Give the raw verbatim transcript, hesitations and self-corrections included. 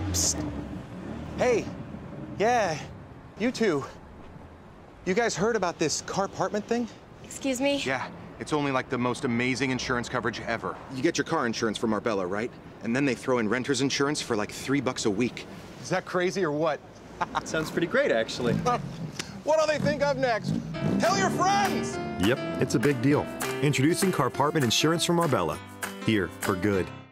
Psst. Hey, yeah, you two. You guys heard about this Carpartment thing? Excuse me? Yeah, it's only like the most amazing insurance coverage ever. You get your car insurance from Arbella, right? And then they throw in renter's insurance for like three bucks a week. Is that crazy or what? Sounds pretty great, actually. What'll they think of next? Tell your friends! Yep, it's a big deal. Introducing Carpartment Insurance from Arbella. Here for good.